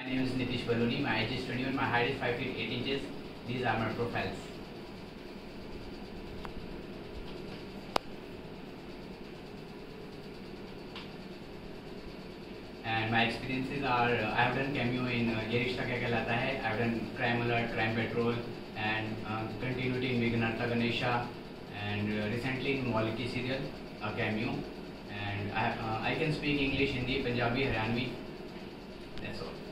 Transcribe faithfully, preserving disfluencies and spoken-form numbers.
My name is Nitish Baloni. My age is twenty-one. My height is five feet eight inches. These are my profiles. And my experiences are uh, I have done cameo in uh, Ye Rishta Kya Kehlata Hai. I have done Crime Alert, Crime Patrol, and uh, continuity in Vighnartha Ganesha, and uh, recently in Waliki serial, a cameo. And I, uh, I can speak English, Hindi, Punjabi, Haryanvi. That's all.